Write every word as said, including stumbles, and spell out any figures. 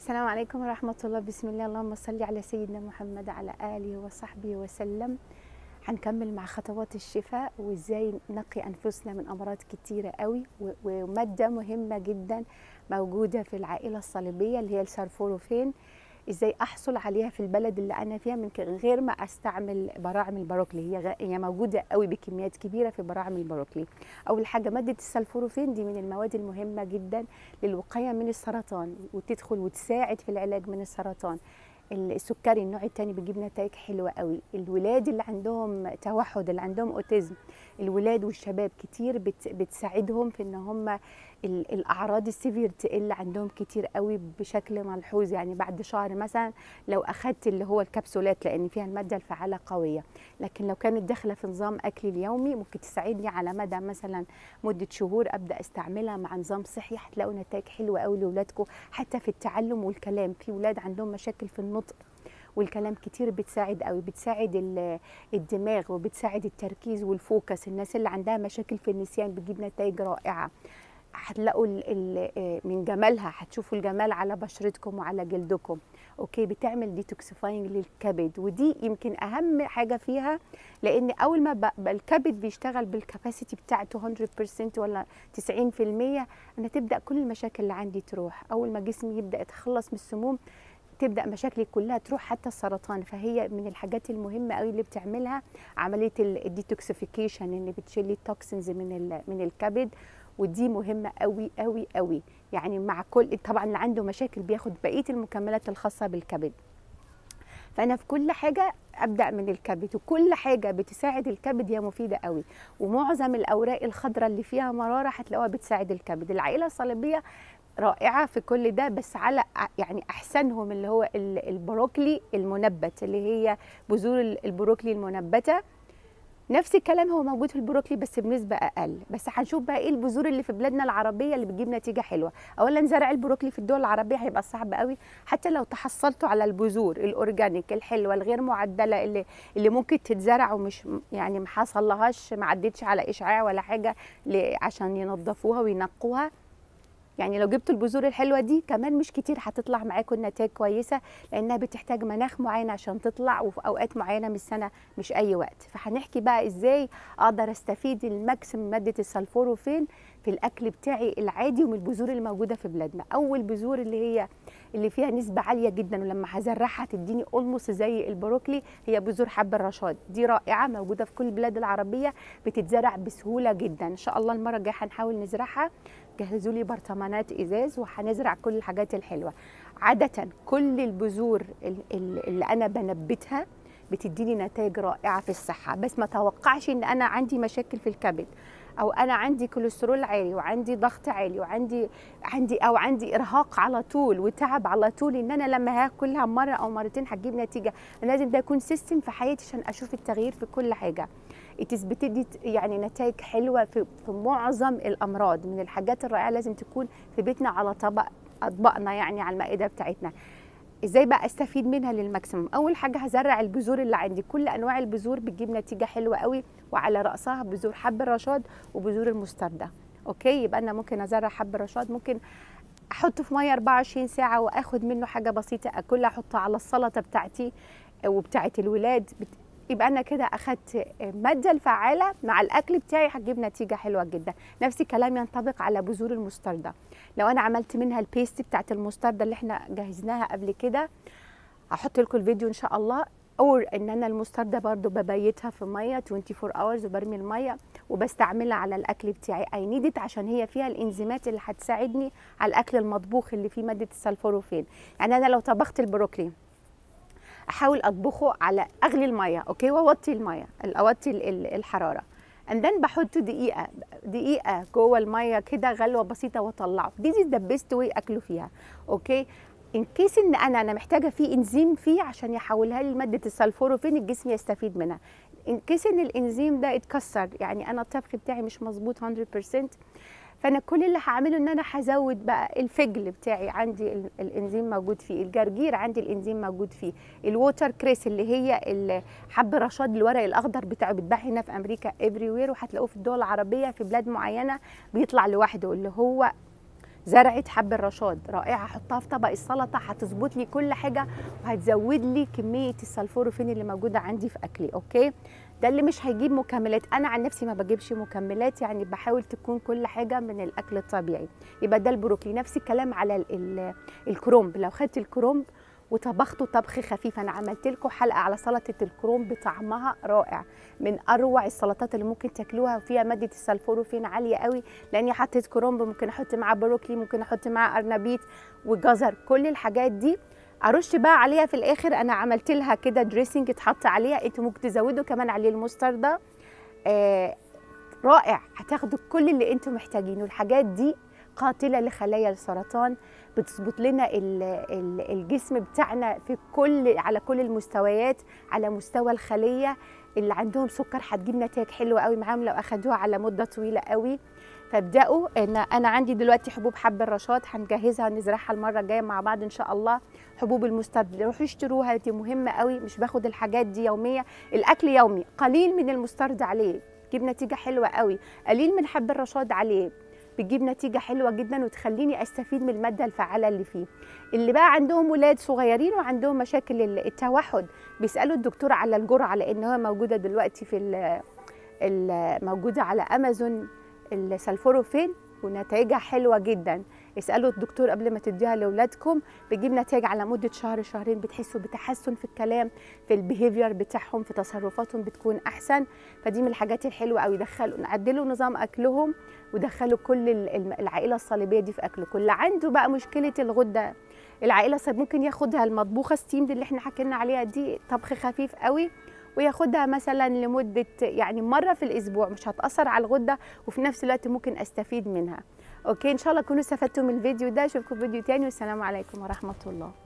السلام عليكم ورحمة الله. بسم الله، اللهم صل على سيدنا محمد على آله وصحبه وسلم. هنكمل مع خطوات الشفاء وازاي نقي أنفسنا من أمراض كتيرة قوي، ومادة مهمة جدا موجودة في العائلة الصليبية اللي هي السلفوروفين. ازاي احصل عليها في البلد اللي انا فيها من غير ما استعمل براعم البروكلي. هي هي موجوده قوي بكميات كبيره في براعم البروكلي. اول حاجه ماده السلفوروفين دي من المواد المهمه جدا للوقايه من السرطان، وتدخل وتساعد في العلاج من السرطان. السكري النوع الثاني بيجيب نتائج حلوه قوي. الولاد اللي عندهم توحد، اللي عندهم اوتيزم، الولاد والشباب كتير بت بتساعدهم في ان هم الاعراض السيفير تقل عندهم كتير قوي بشكل ملحوظ. يعني بعد شهر مثلا لو اخدت اللي هو الكبسولات، لان فيها الماده الفعاله قويه، لكن لو كانت داخله في نظام اكلي اليومي ممكن تساعدني على مدى مثلا مده شهور ابدا استعملها مع نظام صحي. هتلاقوا نتائج حلوه قوي لاولادكم حتى في التعلم والكلام. في ولاد عندهم مشاكل في النطق والكلام كتير، بتساعد قوي، بتساعد الدماغ وبتساعد التركيز والفوكس. الناس اللي عندها مشاكل في النسيان بتجيب نتائج رائعه. هتلاقوا من جمالها، هتشوفوا الجمال على بشرتكم وعلى جلدكم. اوكي، بتعمل ديتوكسيفاينج للكبد، ودي يمكن اهم حاجه فيها، لان اول ما الكبد بيشتغل بالكاباسيتي بتاعته مية بالمية ولا تسعين بالمية، انا تبدا كل المشاكل اللي عندي تروح. اول ما جسمي يبدا يتخلص من السموم تبدا مشاكلي كلها تروح، حتى السرطان. فهي من الحاجات المهمه قوي اللي بتعملها عمليه الديتوكسيفيكيشن، ان بتشيل التوكسينز من من الكبد، ودي مهمه قوي قوي قوي. يعني مع كل طبعا اللي عنده مشاكل بياخد بقيه المكملات الخاصه بالكبد. فانا في كل حاجه ابدا من الكبد، وكل حاجه بتساعد الكبد هي مفيده قوي. ومعظم الاوراق الخضراء اللي فيها مراره هتلاقوها بتساعد الكبد. العائله الصليبيه رائعه في كل ده، بس على يعني احسنهم اللي هو البروكلي المنبت، اللي هي بذور البروكلي المنبته. نفس الكلام هو موجود في البروكلي بس بنسبه اقل. بس هنشوف بقى ايه البذور اللي في بلادنا العربيه اللي بتجيب نتيجه حلوه. اولا زرع البروكلي في الدول العربيه هيبقى صعب قوي، حتى لو تحصلتوا على البذور الاورجانيك الحلوه الغير معدله اللي اللي ممكن تتزرع ومش يعني ما حصلهاش، ما عدتش على اشعاع ولا حاجه عشان ينظفوها وينقوها. يعني لو جبتوا البذور الحلوه دي كمان مش كتير هتطلع معاكم نتائج كويسه، لانها بتحتاج مناخ معين عشان تطلع، وفي اوقات معينه من السنه مش اي وقت. فهنحكي بقى ازاي اقدر استفيد الماكسيم ماده السلفوروفين في الاكل بتاعي العادي ومن البذور اللي موجوده في بلادنا. اول بذور اللي هي اللي فيها نسبه عاليه جدا، ولما هزرعها تديني اولموس زي البروكلي، هي بذور حب الرشاد. دي رائعه، موجوده في كل البلاد العربيه، بتتزرع بسهوله جدا. ان شاء الله المره الجايه هنحاول نزرعها. جهزوا لي برطمانات ازاز وهنزرع كل الحاجات الحلوه. عاده كل البذور اللي انا بنبتها بتديني نتائج رائعه في الصحه، بس ما توقعش ان انا عندي مشاكل في الكبد، او انا عندي كوليسترول عالي وعندي ضغط عالي وعندي عندي او عندي ارهاق على طول وتعب على طول، ان انا لما هاكلها مره او مرتين هتجيب نتيجه. لازم ده يكون سيستم في حياتي عشان اشوف التغيير في كل حاجه. بتدي يعني نتائج حلوه في, في معظم الامراض. من الحاجات الرائعه لازم تكون في بيتنا على طبق اطباقنا، يعني على المائده بتاعتنا. ازاي بقى استفيد منها للماكسيموم؟ اول حاجه هزرع البذور اللي عندي. كل انواع البذور بتجيب نتيجه حلوه قوي، وعلى راسها بذور حب الرشاد وبذور المستردة. اوكي، يبقى انا ممكن ازرع حب الرشاد، ممكن احطه في ميه أربعة وعشرين ساعه واخد منه حاجه بسيطه اكلها، احطها على السلطه بتاعتي وبتاعه الولاد. يبقى انا كده اخدت الماده الفعاله مع الاكل بتاعي، هتجيب نتيجه حلوه جدا. نفس الكلام ينطبق على بذور المستردة. لو انا عملت منها البيست بتاعت المستردة اللي احنا جهزناها قبل كده، هحط لكم الفيديو ان شاء الله. او ان انا المستردة برضو ببيتها في ميه أربعة وعشرين اورز وبرمي الميه وبستعملها على الاكل بتاعي. اي نيدت عشان هي فيها الانزيمات اللي هتساعدني على الاكل المطبوخ اللي فيه ماده السلفوروفين. يعني انا لو طبخت البروكلي احاول اطبخه على اغلي الميه، اوكي، واوطي الميه، اوطي الحراره، اندن بحط دقيقه دقيقه جوه الميه كده غلوه بسيطه واطلعه. دي دي ذا بيست واي اكله فيها. اوكي، ان كيس ان انا انا محتاجه فيه انزيم فيه عشان يحولها لي ماده السلفوروفين الجسم يستفيد منها. ان كيس ان الانزيم ده اتكسر، يعني انا الطبخ بتاعي مش مظبوط مية بالمية، فانا كل اللي هعمله ان انا هزود بقى الفجل بتاعي، عندي الانزيم موجود فيه، الجرجير عندي الانزيم موجود فيه، الووتر كريس اللي هي حب الرشاد الورق الاخضر بتاعه بيتباع هنا في امريكا افري وير، وهتلاقوه في الدول العربيه في بلاد معينه بيطلع لوحده، اللي هو زرعه حب الرشاد رائعه، احطها في طبق السلطه هتظبط لي كل حاجه وهتزود لي كميه السلفوروفين اللي موجوده عندي في اكلي. اوكي، ده اللي مش هيجيب مكملات. انا عن نفسي ما بجيبش مكملات، يعني بحاول تكون كل حاجه من الاكل الطبيعي. يبقى ده البروكلي. نفس الكلام على ال ال الكرومب. لو خدت الكرومب وطبخته طبخ خفيف، انا عملت لكم حلقه على سلطه الكرومب طعمها رائع، من اروع السلطات اللي ممكن تاكلوها، وفيها ماده السلفوروفين عاليه قوي، لاني حطيت كرومب، ممكن احط معاه بروكلي، ممكن احط معاه ارنبيط وجزر، كل الحاجات دي. ارش بقى عليها في الاخر، انا عملت لها كده دريسنج اتحط عليها، انتوا ممكن تزودوا كمان عليه المستردة. آه رائع، هتاخدوا كل اللي انتوا محتاجينه. الحاجات دي قاتله لخلايا السرطان، بتظبط لنا الجسم بتاعنا في كل على كل المستويات، على مستوى الخليه. اللي عندهم سكر هتجيب نتائج حلوه قوي معاهم لو اخدوها على مده طويله قوي. فابداوا. ان انا عندي دلوقتي حبوب حب الرشاد هنجهزها ونزرعها المره الجايه مع بعض ان شاء الله. حبوب المسترد روحوا اشتروها، دي مهمه قوي. مش باخد الحاجات دي يوميه، الاكل يومي، قليل من المسترد عليه بتجيب نتيجه حلوه قوي، قليل من حب الرشاد عليه بتجيب نتيجه حلوه جدا وتخليني استفيد من الماده الفعاله اللي فيه. اللي بقى عندهم ولاد صغيرين وعندهم مشاكل التوحد، بيسالوا الدكتور على الجرعه، لانها موجوده دلوقتي في موجوده على امازون السلفوروفين ونتائجها حلوه جدا. اسالوا الدكتور قبل ما تديها لاولادكم، بتجيب نتائج على مده شهر شهرين، بتحسوا بتحسن في الكلام، في البيهيفير بتاعهم، في تصرفاتهم بتكون احسن. فدي من الحاجات الحلوه قوي. دخلوا نعدلوا نظام اكلهم ودخلوا كل العائله الصليبيه دي في اكلكم. اللي عنده بقى مشكله الغده، العائله الصليبيه ممكن ياخدها المطبوخه ستيم دي اللي احنا حكينا عليها، دي طبخ خفيف قوي، وياخدها مثلا لمده يعني مره في الاسبوع، مش هتاثر على الغده وفي نفس الوقت ممكن استفيد منها. اوكي، ان شاء الله تكونوا استفدتوا من الفيديو ده. اشوفكم في فيديو تاني، والسلام عليكم ورحمه الله.